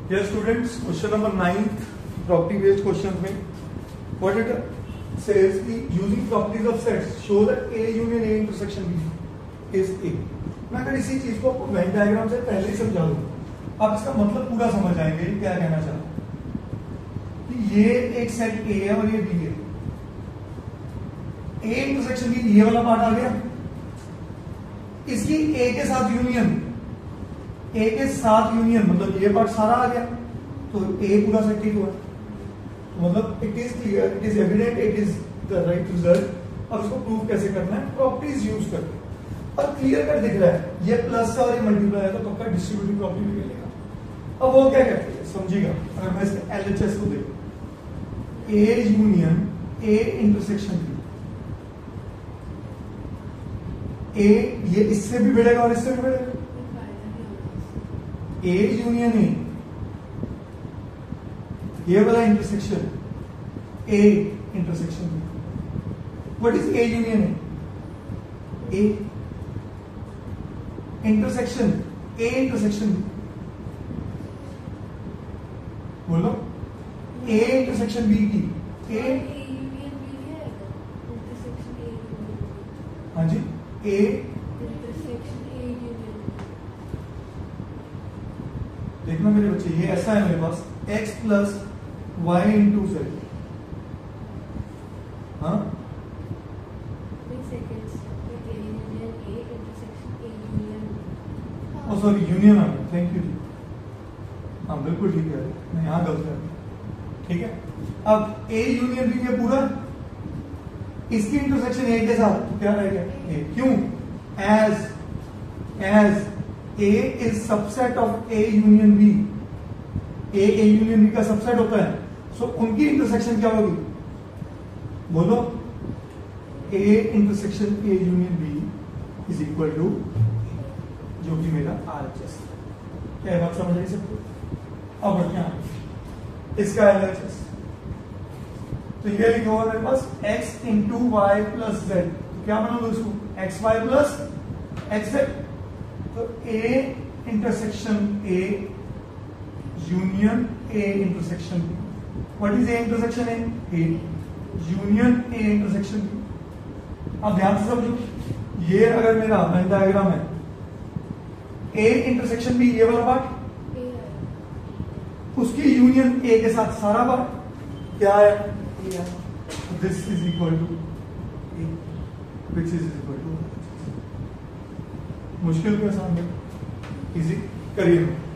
Dear students, question number 9, property based question में what it says कि using properties of sets show that A union A intersection B is A. मैं अगर इसी चीज को Venn diagram से पहले ही समझा दूं, आप इसका मतलब पूरा समझ जाएंगे क्या कहना चाह रहा हूं कि ये एक सेट A है और ये B है। A इंटरसेक्शन B, ये वाला पार्ट आ गया, इसकी A के साथ यूनियन, A के साथ यूनियन मतलब ये पार्ट सारा आ गया, तो A पूरा सेट ठीक हुआ। मतलब it is clear, it is evident, it is the right result. अब इसको प्रूव कैसे करना है, प्रॉपर्टीज यूज करके। और क्लियर कट दिख रहा है, ये प्लस है और ये मल्टीप्लाई है, तो पक्का डिस्ट्रीब्यूटिव प्रॉपर्टी निकलेगा। अब वो क्या कहती है समझिएगा, अगर मैं इसके एलएचएस को देखूं, A union A intersection B, A ये इससे भी बढ़ेगा और इससे भी बढ़ेगा। A यूनियन A, ये वाला intersection A intersection B। What is A union A? A intersection A intersection B, बोलो A इंटरसेक्शन B की A यूनियन B है, इंटरसेक्शन A यूनियन। हाँ जी, A इंटरसेक्शन A यूनियन। देखना मेरे बच्चे, ये ऐसा है मेरे पास x plus y into z. हाँ सॉरी यूनियन आ गया, थैंक यू जी। हाँ बिल्कुल ठीक है, मैं यहाँ गलत है। ठीक है, अब A यूनियन B है पूरा, इसकी इंटरसेक्शन A के साथ, तो क्या रहेगा A। क्यों? As A is subset of A union B, A union B का सबसेट होता है, सो उनकी इंटरसेक्शन क्या होगी, बोलो A intersection A union B is equal to जो कि मेरा RHS। क्या बात समझ आई सबको? अब बढ़िया इसका LHS, तो ये लिखा हुआ मेरे पास x into y plus z, तो क्या बना दो इसको x y plus x z. तो A intersection A union A intersection B। What is A intersection A union A intersection B। अब ध्यान से समझो, ये अगर मेरा वेन डायग्राम है, A इंटरसेक्शन B ये वाला पार्ट, उसकी यूनियन A के साथ सारा पार्ट क्या है, this is equal to A, which is equal to. मुश्किल के सामने इजी करिए।